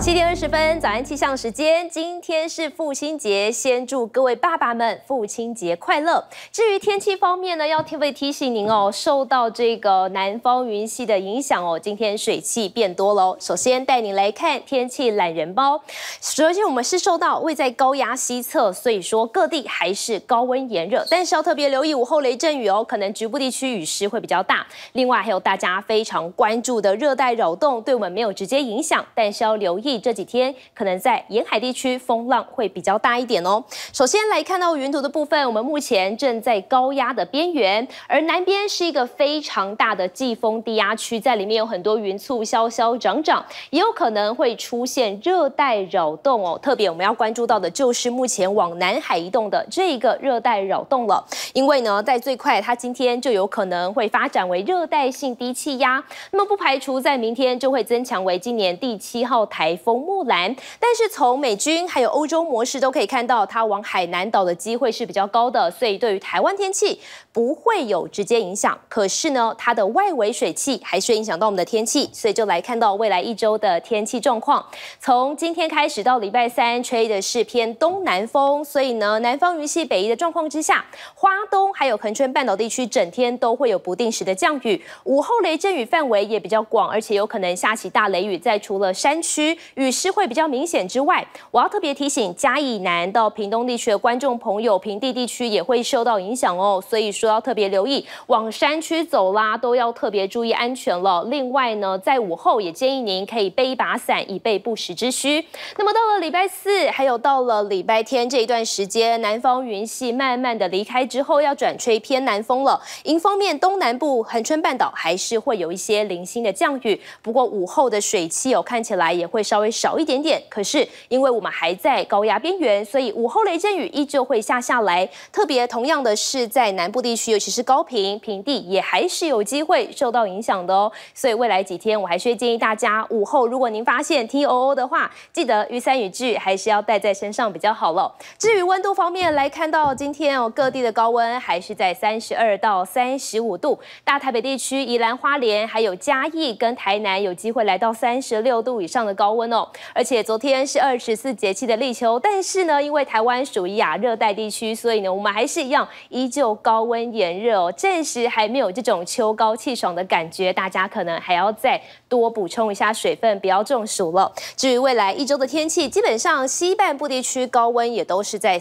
7点20分，早安气象时间。今天是父亲节，先祝各位爸爸们父亲节快乐。至于天气方面呢，要特别提醒您哦，受到这个南方云系的影响哦，今天水汽变多喽。首先带您来看天气懒人包。首先我们是受到位在高压西侧，所以说各地还是高温炎热，但是要特别留意午后雷阵雨哦，可能局部地区雨势会比较大。另外还有大家非常关注的热带扰动，对我们没有直接影响，但是要留意这几天可能在沿海地区风浪会比较大一点哦。首先来看到云图的部分，我们目前正在高压的边缘，而南边是一个非常大的季风低压区，在里面有很多云簇消消长长，也有可能会出现热带扰动哦。特别我们要关注到的就是目前往南海移动的这个热带扰动了，因为呢，在最快它今天就有可能会发展为热带性低气压，那么不排除在明天就会增强为今年第7号台风木兰。但是从美军还有欧洲模式都可以看到，它往海南岛的机会是比较高的，所以对于台湾天气不会有直接影响。可是呢，它的外围水汽还是会影响到我们的天气，所以就来看到未来1周的天气状况。从今天开始到礼拜3，吹的是偏东南风，所以呢，南方云系北移的状况之下，花东还有恒春半岛地区整天都会有不定时的降雨，午后雷阵雨范围也比较广，而且有可能下起大雷雨。在除了山区雨势会比较明显之外，我要特别提醒嘉义南到屏东地区的观众朋友，平地地区也会受到影响哦，所以说要特别留意往山区走啦，都要特别注意安全了。另外呢，在午后也建议您可以备一把伞，以备不时之需。那么到了礼拜4，还有到了礼拜天这一段时间，南方云系慢慢的离开之后，要转吹偏南风了。迎风面东南部恒春半岛还是会有一些零星的降雨，不过午后的水汽看起来也会稍微少一点点。可是因为我们还在高压边缘，所以午后雷阵雨依旧会下来。特别同样的是在南部地区，尤其是高屏、平地也还是有机会受到影响的哦。所以未来几天我还是会建议大家，午后如果您发现 TOO 的话，记得雨伞雨具还是要带在身上比较好了。至于温度方面来看到今天各地的高温还是在32到35度，大台北地区、宜兰花莲还有嘉义跟台南有机会来到36度以上的高温哦。而且昨天是24节气的立秋，但是呢，因为台湾属于亚热带地区，所以呢，我们还是一样依旧高温炎热哦，暂时还没有这种秋高气爽的感觉，大家可能还要再多补充一下水分，不要中暑了。至于未来1周的天气，基本上西半部地区高温也都是在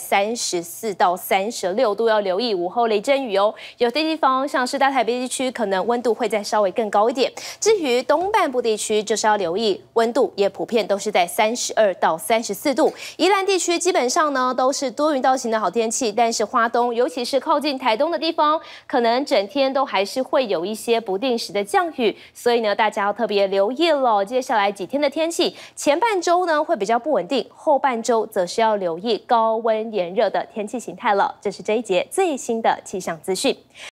34到36度，要留意午后雷阵雨哦。有的地方像是大台北地区，可能温度会再稍微更高一点。至于东半部地区，就是要留意温度也普遍都是在32到34度。宜兰地区基本上呢都是多云到晴的好天气，但是花东，尤其是靠近台东的地方，可能整天都还是会有一些不定时的降雨，所以呢，大家要特别留意了。接下来几天的天气，前半周呢会比较不稳定，后半周则是要留意高温炎热的天气形态了。这是这一节最新的气象资讯。